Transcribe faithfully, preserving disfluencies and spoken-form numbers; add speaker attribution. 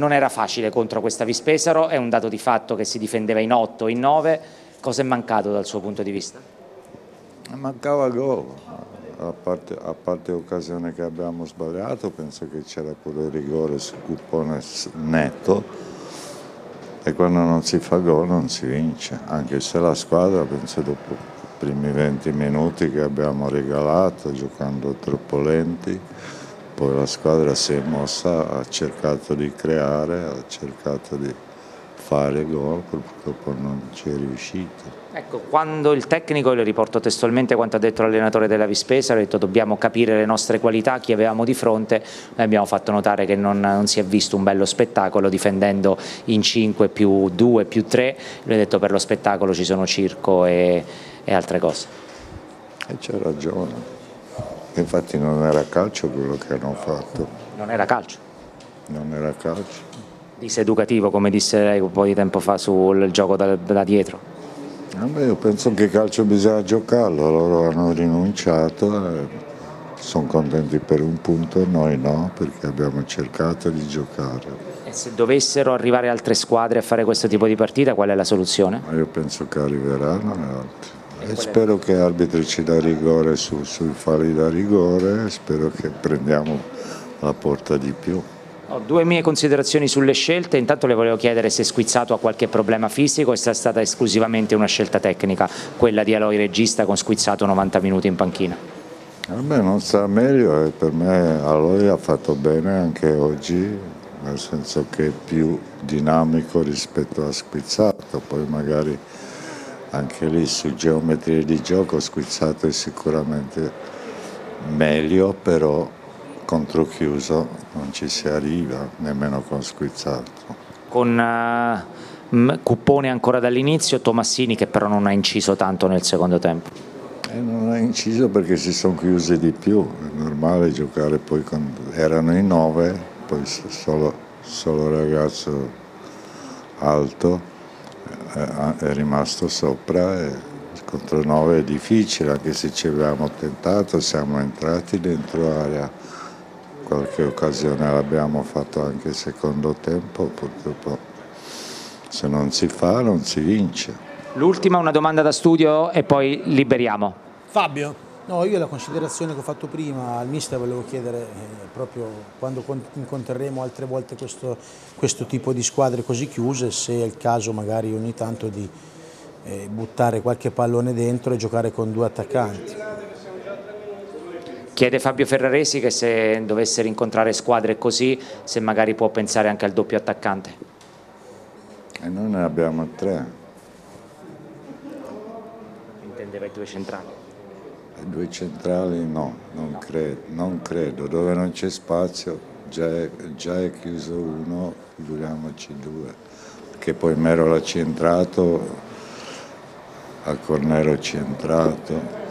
Speaker 1: Non era facile contro questa Vispesaro, è un dato di fatto che si difendeva in otto, in nove. Cosa è mancato dal suo punto di vista?
Speaker 2: Mancava gol, a parte, a parte occasione che abbiamo sbagliato, penso che c'era pure il rigore su Cuppone netto, e quando non si fa gol non si vince, anche se la squadra, penso dopo i primi venti minuti che abbiamo regalato, giocando troppo lenti, poi la squadra si è mossa, ha cercato di creare, ha cercato di fare gol, purtroppo non ci è riuscito.
Speaker 1: Ecco, quando il tecnico, le riporto testualmente quanto ha detto l'allenatore della Vispesaro, ha detto dobbiamo capire le nostre qualità, chi avevamo di fronte, noi abbiamo fatto notare che non, non si è visto un bello spettacolo difendendo in cinque più due più tre, lui ha detto per lo spettacolo ci sono circo e, e altre cose.
Speaker 2: E c'ha ragione, infatti non era calcio quello che hanno fatto.
Speaker 1: Non era calcio?
Speaker 2: Non era calcio.
Speaker 1: Diseducativo, come disse lei un po' di tempo fa sul gioco da, da dietro.
Speaker 2: Vabbè, io penso che calcio bisogna giocarlo, loro hanno rinunciato, e sono contenti per un punto, noi no, perché abbiamo cercato di giocare.
Speaker 1: E se dovessero arrivare altre squadre a fare questo tipo di partita, qual è la soluzione?
Speaker 2: Ma io penso che arriveranno altri. E spero che l'arbitro ci dà rigore su, sui falli da rigore, spero che prendiamo la porta di più.
Speaker 1: Ho due mie considerazioni sulle scelte. Intanto le volevo chiedere se Squizzato ha qualche problema fisico o se è stata esclusivamente una scelta tecnica, quella di Aloi regista con Squizzato novanta minuti in panchina.
Speaker 2: A me non sta meglio, e per me Aloi ha fatto bene anche oggi, nel senso che è più dinamico rispetto a Squizzato, poi magari anche lì su geometrie di gioco Squizzato è sicuramente meglio, però contro chiuso non ci si arriva, nemmeno con Squizzato.
Speaker 1: Con uh, Cuppone ancora dall'inizio, Tomassini che però non ha inciso tanto nel secondo tempo.
Speaker 2: E non ha inciso perché si sono chiusi di più, è normale giocare poi con... erano in nove, poi solo, solo ragazzo alto è rimasto sopra, e contro nove è difficile, anche se ci avevamo tentato, siamo entrati dentro area. Qualche occasione l'abbiamo fatto anche secondo tempo, purtroppo se non si fa non si vince.
Speaker 1: L'ultima, una domanda da studio e poi liberiamo.
Speaker 3: Fabio? No, io la considerazione che ho fatto prima al mister volevo chiedere eh, proprio quando incontreremo altre volte questo, questo tipo di squadre così chiuse, se è il caso magari ogni tanto di eh, buttare qualche pallone dentro e giocare con due attaccanti.
Speaker 1: Chiede Fabio Ferraresi che se dovesse rincontrare squadre così, se magari può pensare anche al doppio attaccante.
Speaker 2: E noi ne abbiamo tre.
Speaker 1: Intendeva i due centrali?
Speaker 2: I due centrali no, non credo, non credo. Dove non c'è spazio già è, già è chiuso uno, figuriamoci due. Perché poi Mero l'ha centrato, a Cornero centrato.